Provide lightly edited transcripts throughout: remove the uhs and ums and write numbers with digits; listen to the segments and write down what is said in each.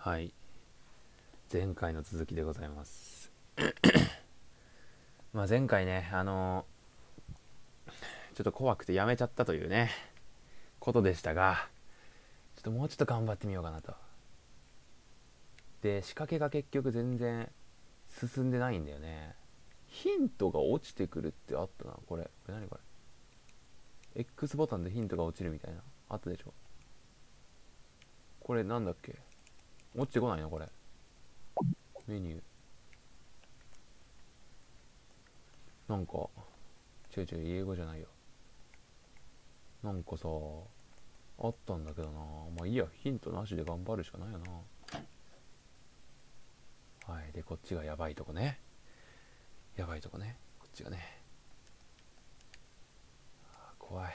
はい、前回の続きでございます。前回ね、ちょっと怖くてやめちゃったというね、ことでしたが、もうちょっと頑張ってみようかなと。で、仕掛けが結局全然進んでないんだよね。ヒントが落ちてくるってあったな、これ。何これ。X ボタンでヒントが落ちるみたいな。あったでしょ。これなんだっけ。落ちてこないのこれ。メニュー。なんか、違う違う、英語じゃないよ。なんかさ、あったんだけどな。まあいいや、ヒントなしで頑張るしかないよな。はい、で、こっちがやばいとこね。やばいとこね。こっちがね。怖い。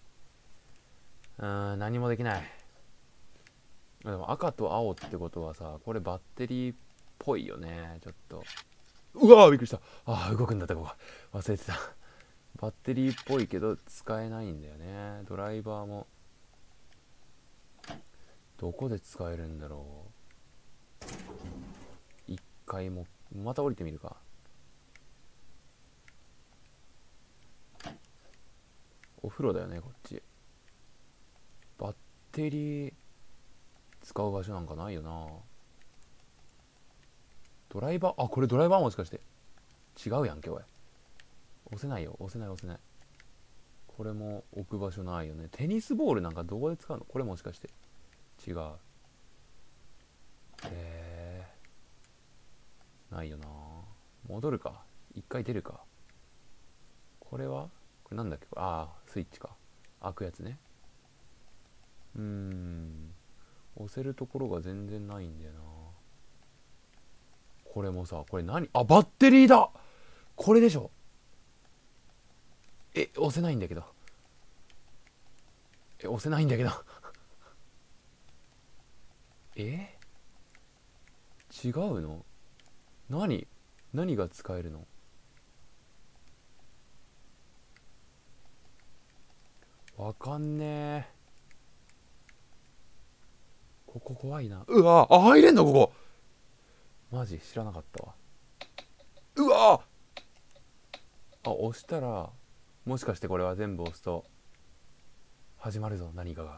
何もできない。でも赤と青ってことはさ、これバッテリーっぽいよね。ちょっと。うわーびっくりした。動くんだったここ。忘れてた。バッテリーっぽいけど使えないんだよね。ドライバーもどこで使えるんだろう。一回もまた降りてみるか。お風呂だよねこっち。バッテリー使う場所なんかないよな。ドライバー、これドライバーもしかして違うやんけおい。押せないよ、押せない押せない。これも置く場所ないよね。テニスボールなんかどこで使うの。これもしかして違う。ないよな。戻るか、一回出るか。これはこれなんだっけ。スイッチか。開くやつね。押せるところが全然ないんだよな。これもさ、これ何。バッテリーだ。これでしょ。押せないんだけど。押せないんだけど。違うの。何が使えるの。わかんねえ。ここ怖いな。うわ入れんのここ。マジ知らなかったわ。うわ押したら、もしかしてこれは全部押すと始まるぞ、何かが。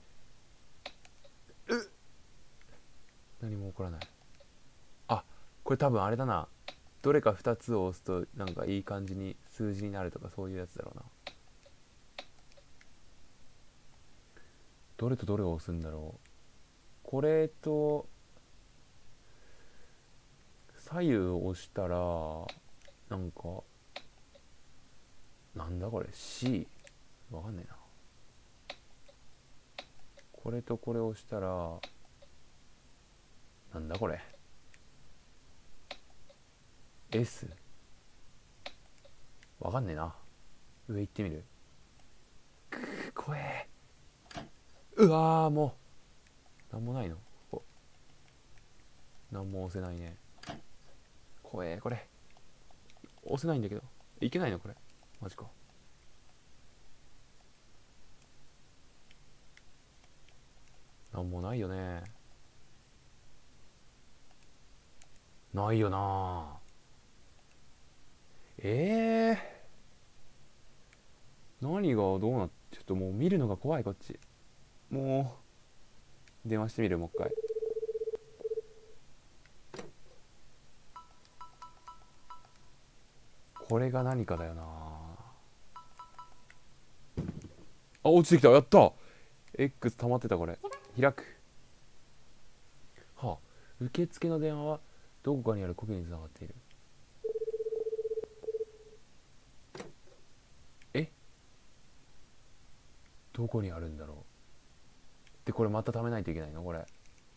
何も起こらない。これ多分あれだな。どれか2つを押すとなんかいい感じに数字になるとか、そういうやつだろうな。どれとどれを押すんだろう。これと左右を押したらなんか、なんだこれ。 C わかんねえな。これとこれを押したらなんだこれ。 S わかんねえな。上行ってみる。怖え。もうなんもないのここ。なんも押せないね。怖え。これ押せないんだけど。いけないのこれ。マジか。なんもないよね。ないよな。何がどうなって。ちょっともう見るのが怖いこっち。もう電話してみるもう一回。これが何かだよな。落ちてきた。やった。 X 溜まってた。これ開く。受付の電話はどこかにあるコピーにつながっている。どこにあるんだろう。でこれまた貯めないといけないのこれ。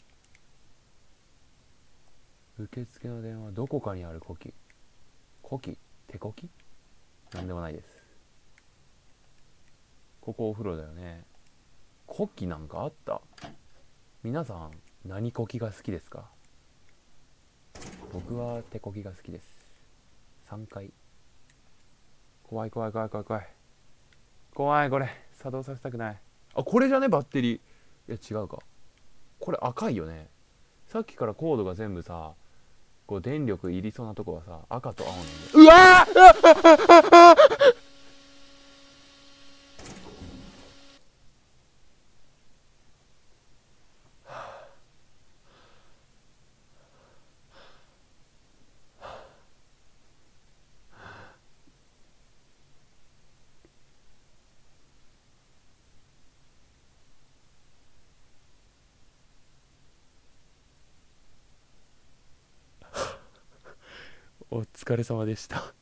受付の電話どこかにあるコキ。手コキ。なんでもないです。ここお風呂だよね。コキなんかあった。皆さん何コキが好きですか。僕は手コキが好きです。3回。怖い怖い怖い怖い怖い怖い。これ作動させたくない。これじゃねバッテリー。いや違うか。これ赤いよね。 さっきからコードが全部さ、こう電力いりそうなとこはさ、赤と青なんだよ。うわーお疲れ様でした。